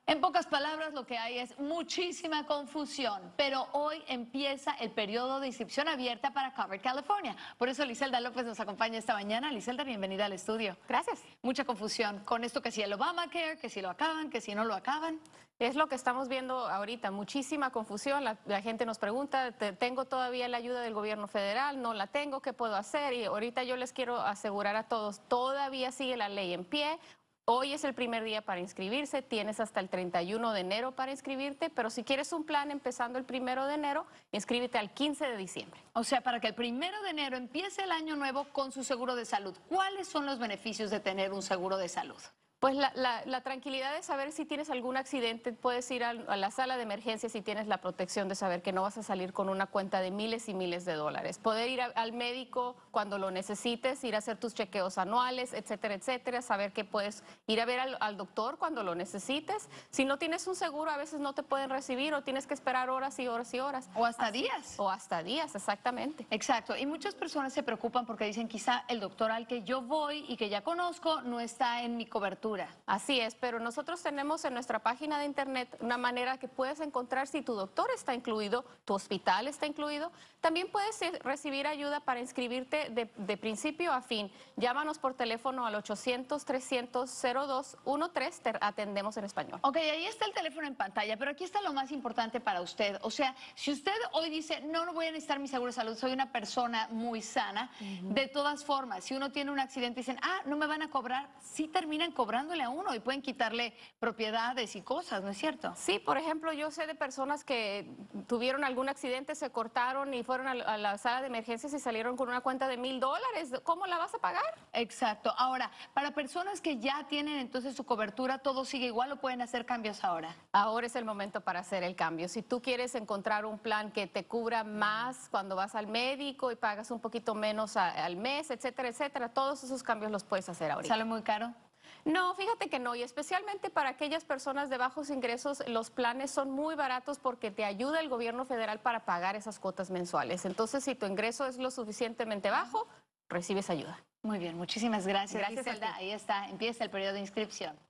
En pocas palabras, lo que hay es muchísima confusión, pero hoy empieza el periodo de inscripción abierta para Covered California. Por eso Lizelda López nos acompaña esta mañana. Lizelda, bienvenida al estudio. Gracias. Mucha confusión con esto que si el Obamacare, que si lo acaban, que si no lo acaban. Es lo que estamos viendo ahorita, muchísima confusión. La gente nos pregunta, ¿tengo todavía la ayuda del gobierno federal? ¿No la tengo? ¿Qué puedo hacer? Y ahorita yo les quiero asegurar a todos, todavía sigue la ley en pie. Hoy es el primer día para inscribirse, tienes hasta el 31 de enero para inscribirte, pero si quieres un plan empezando el 1 de enero, inscríbete al 15 de diciembre. O sea, para que el 1 de enero empiece el año nuevo con su seguro de salud. ¿Cuáles son los beneficios de tener un seguro de salud? Pues la tranquilidad de saber si tienes algún accidente, puedes ir a la sala de emergencias y tienes la protección de saber que no vas a salir con una cuenta de miles y miles de dólares. Poder ir al médico cuando lo necesites, ir a hacer tus chequeos anuales, etcétera, etcétera. Saber que puedes ir a ver al doctor cuando lo necesites. Si no tienes un seguro, a veces no te pueden recibir o tienes que esperar horas y horas y horas. O hasta días. O hasta días, exactamente. Exacto. Y muchas personas se preocupan porque dicen quizá el doctor al que yo voy y que ya conozco no está en mi cobertura. Así es, pero nosotros tenemos en nuestra página de internet una manera que puedes encontrar si tu doctor está incluido, tu hospital está incluido. También puedes recibir ayuda para inscribirte de principio a fin. Llámanos por teléfono al 800-300-0213, te atendemos en español. Ok, ahí está el teléfono en pantalla, pero aquí está lo más importante para usted. O sea, si usted hoy dice, no voy a necesitar mi seguro de salud, soy una persona muy sana, de todas formas, si uno tiene un accidente y dicen, no me van a cobrar, sí terminan cobrándole a uno y pueden quitarle propiedades y cosas, ¿no es cierto? Sí, por ejemplo, yo sé de personas que tuvieron algún accidente, se cortaron y fueron a la sala de emergencias y salieron con una cuenta de $1000. ¿Cómo la vas a pagar? Exacto. Ahora, para personas que ya tienen entonces su cobertura, ¿todo sigue igual o pueden hacer cambios ahora? Ahora es el momento para hacer el cambio. Si tú quieres encontrar un plan que te cubra más cuando vas al médico y pagas un poquito menos al mes, etcétera, etcétera, todos esos cambios los puedes hacer ahorita. ¿Sale muy caro? No, fíjate que no, y especialmente para aquellas personas de bajos ingresos, los planes son muy baratos porque te ayuda el gobierno federal para pagar esas cuotas mensuales. Entonces, si tu ingreso es lo suficientemente bajo, recibes ayuda. Muy bien, muchísimas gracias. Gracias a ti. Lizelda, ahí está, empieza el periodo de inscripción.